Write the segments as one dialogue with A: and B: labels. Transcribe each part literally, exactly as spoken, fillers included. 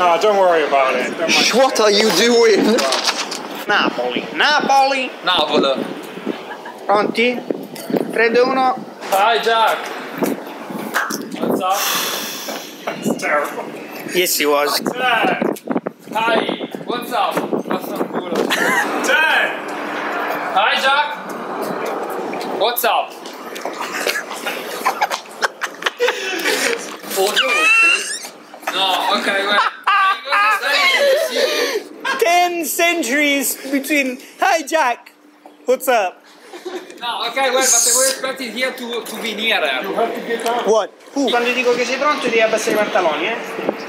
A: No, don't worry about it. Don't
B: What are you doing?
C: Napoli. Napoli.
D: Napoli.
C: Pronti? tre, due, uno.
D: Hi Jack. What's up?
A: It's terrible.
C: Yes, he was.
A: Dad!
D: Hi. What's up? What's up, culo?
A: Dad!
D: Hi Jack. What's up? No, okay, wait.
C: Ten centuries between. Hi, Jack. What's up?
D: No, okay, wait, but I was expecting here to, to be nearer.
A: You have to get up.
C: What? Who? Quando dico che sei pronto devi abbassare i pantaloni, eh?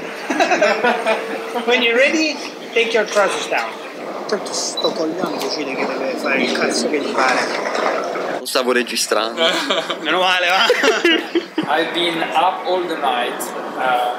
C: When you're ready, take your trousers down. Tanto sto coglione decide che deve fare il cazzo che gli pare.
B: Non stavo registrando.
C: Meno male, va?
D: I've been up all the night. Uh,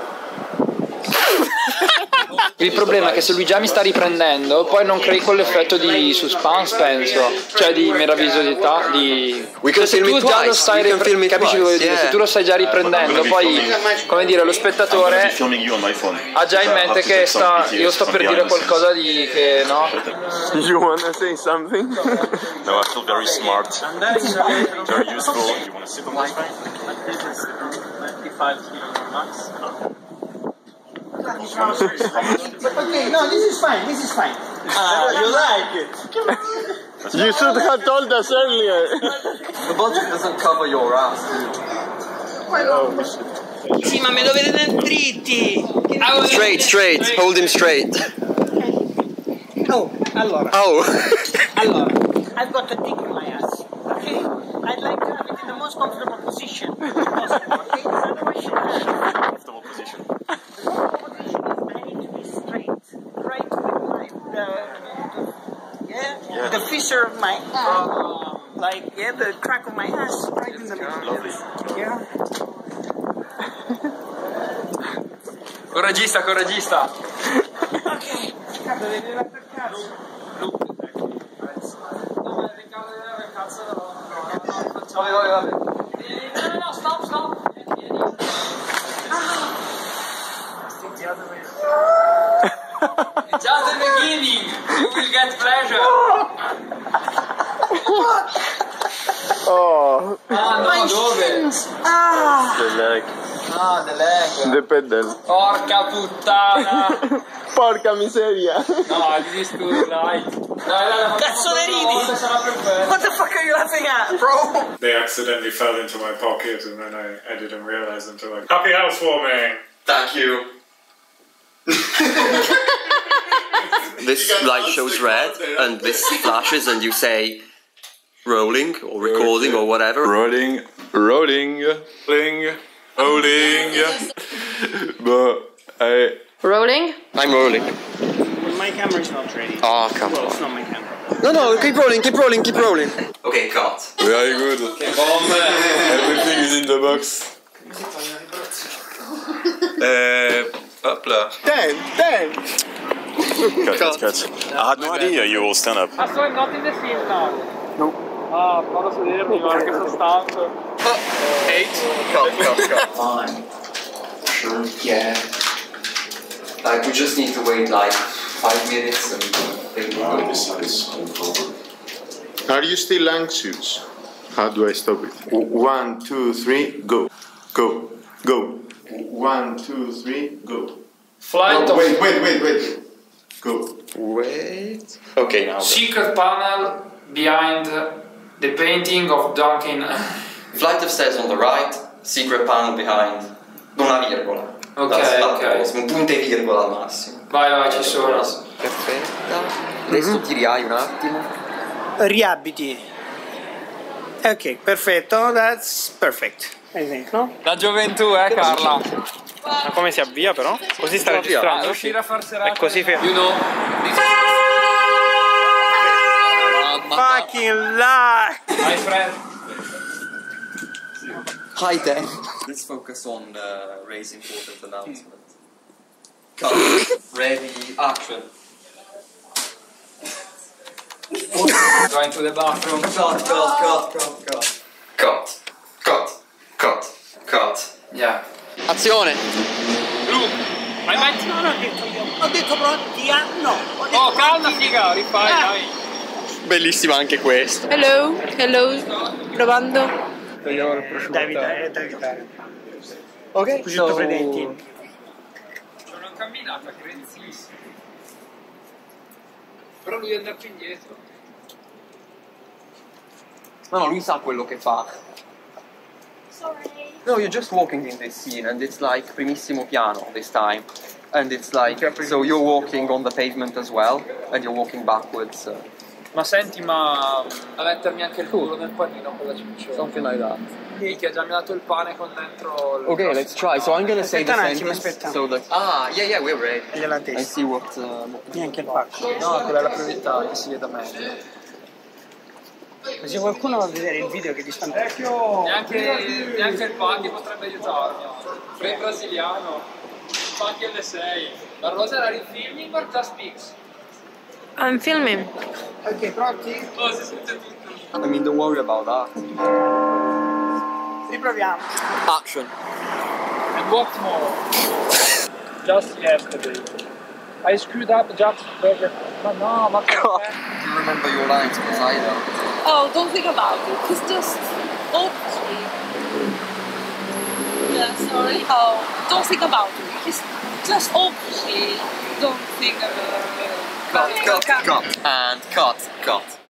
D: Il problema è che se lui già mi sta riprendendo, poi non crei quell'effetto di suspense, penso, cioè di meravigliosità, di... Cioè, se tu già lo stai riprendendo, capisci cosa voglio dire? Se tu lo stai già riprendendo, poi, come dire, lo spettatore ha già in mente che sta, io sto per dire qualcosa di che, no?
E: You wanna say something? No, I feel very smart, very useful. You wanna sit on my phone?
C: Okay, no, this is fine, this is fine. Ah, you like it.
E: You should have told us earlier.
B: The budget doesn't cover your ass, dude.
C: Sì, ma mi dovete tenere dritti.
B: Straight, straight. Hold him straight.
C: Oh, allora.
B: Oh.
C: Allora, I've got a dick in my ass. Okay? I'd like to have it in the most comfortable position possible. Okay? Otherwise, shit happens.
E: Comfortable position.
C: Yeah, the fissure of my ass, like yeah, the crack of my ass, right in the middle.
E: Lovely.
C: Yeah.
D: Coragista, coragista.
C: Ok. Cazzo, devi andare per cazzo.
D: Vabbè, vabbè, vabbè. No, no, no, stop, stop. It's just the beginning. You will get pleasure.
E: Oh.
D: Ah, no, dove?
C: Ah.
E: The leg.
D: Ah, the leg.
E: The pedal.
D: Porca puttana.
E: Porca miseria.
D: No, this is too light. Dai, dai,
C: Cazzo ne ridi?
D: sarà perfetto.
C: What the fuck are you laughing at, bro?
A: They accidentally fell into my pocket and then I, I didn't realize until like, happy housewarming!
B: Thank you. This light shows red and this flashes and you say rolling or recording or whatever.
E: Rolling, rolling, rolling, rolling. But I...
F: Rolling?
B: I'm rolling.
C: My camera is not ready.
B: Oh, come
C: Well,
B: on.
C: it's not my camera.
B: No, no, keep rolling, keep rolling, keep rolling. Okay, cut.
E: Very good. Everything is in the box. Uh, hop là. Ten, ten. Cut, cut, cut. I had no idea you all stand up.
D: Ah, so I'm not in the film now?
E: No.
D: Ah, fallo sedere prima perché sono stanco.
B: Eight. Cut, cut, cut. Fine. Sure, yeah. Like, we just need to wait like five minutes and think we'll go.
E: Are you still anxious? How do I stop it? One, two, three, go. Go. Go. One, two, three, go.
D: Flight
E: No,
D: of
E: wait, wait, wait, wait. Go.
B: Wait. Okay, now.
D: secret panel behind the painting of Duncan.
B: Flight of stairs on the right, secret panel behind. Non una virgola.
D: Ok,
B: That's not
D: ok.
B: possible. Un punto e virgola al massimo.
D: Vai, vai, ci sono.
B: Perfetta. Adesso ti riai un attimo.
C: Riabiti. Ok, perfetto. That's perfect. I think, no?
D: La gioventù, eh, Carla.
C: Ma come si avvia però? Così sta registrando?
D: Riuscire a far serata.
C: È così fermo.
D: You know.
C: Fucking lie!
D: My friend.
B: Hi there. Let's focus on uh, Ray's important announcement. Cut. Ready, action.
D: Going to the bathroom.
B: Cut, cut, cut, cut, cut. Cut, cut, cut, cut.
D: Yeah.
B: Azione.
D: Look. Hai mai...
C: No, non ho detto io. Ho detto pronti a no. Ho detto
D: Oh, calma
C: pronti.
D: figa, rifai,
C: Ah.
D: dai.
F: Bellissima anche questa.
G: Hello, hello, provando.
D: Vediamo il prosciutto.
C: Davide, Davide.
F: Ok,
C: Prosciutto
F: so...
C: Fredentino.
D: C'è una camminata grenzissima. Però lui è andato indietro.
F: No, no, lui sa quello che fa. No, you're just walking in this scene and it's like primissimo piano this time. And it's like, so you're walking on the pavement as well and you're walking backwards. Uh,
D: Ma senti, ma a mettermi anche il culo nel panino con la cicciona.
F: something like that.
D: Minchia, già mi ha dato il pane con dentro il
F: Okay, let's try. So I'm gonna say the
C: Aspetta un attimo,
F: sentence
C: aspetta.
F: so that... Ah, yeah, yeah, we're ready.
C: Gliela
F: I
C: testa.
F: see what... Uh,
C: Neanche il pacco.
D: No, quella è la priorità, che si veda meglio.
C: Così qualcuno va a vedere il video che ti stanno.
D: Neanche, neanche il Paghi potrebbe aiutarmi. Frame brasiliano, Paghi alle sei. La Rosa era rifilming or just mix?
G: I'm filming.
C: Ok, pronti?
D: Oh, si sente tutto.
F: I mean, don't worry about that.
C: Riproviamo.
F: Action.
D: And what's more, just yesterday, I screwed up just burger. Ma no, ma che
F: Do you remember your lines? Because I don't.
G: Oh, don't think about it. It's just okay. Yeah, sorry. Oh, don't think about it. It's just okay. Don't think about it.
F: Cut, cut, cut, and cut, cut.